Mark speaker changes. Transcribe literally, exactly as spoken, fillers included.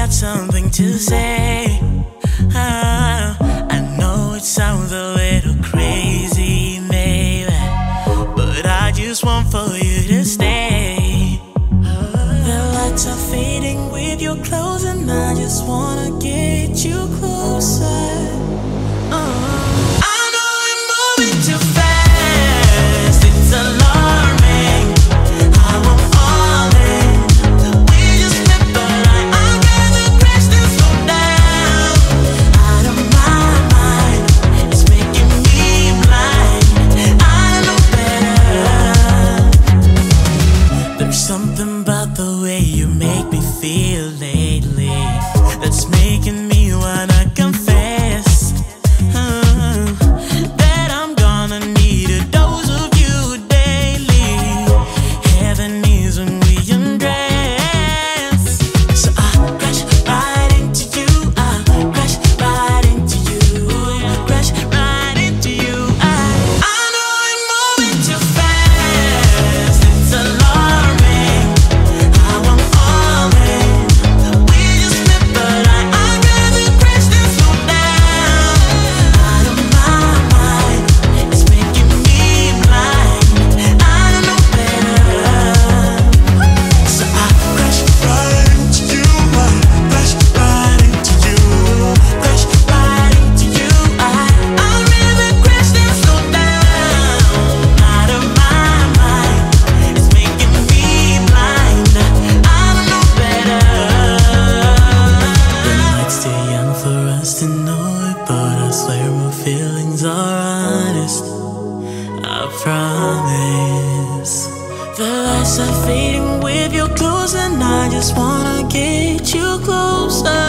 Speaker 1: got something to say. Oh, I know it sounds a little crazy, maybe, but I just want for you to stay. The lights are fading with your clothes, and I just wanna get you closer. Oh. I know we're moving too fast, it's alarming. I won't fall in. We just met, but I, I gotta crash and slow down. Out of my mind, it's making me blind. I know better. There's something about the way you make me feel lately that's making me wanna confess uh, that I'm gonna need a dose of you daily. Heaven is when we undress. So I crash right into you, I crash right into you, crash right into you. I, I know I'm moving too fast, it's alarming. I won't fall in. We just met, but I, I gotta crash and slow down. Out of my mind, it's making me blind. I don't know better. So I crash right into you, I crash right into you, crash right into you. I, I'd rather crash than slow down. Out of my mind, it's making me blind. I don't know better. The night's too young for us to know it, but I swear my feelings are honest, I promise. The lights are fading with your clothes, and I just wanna get you closer.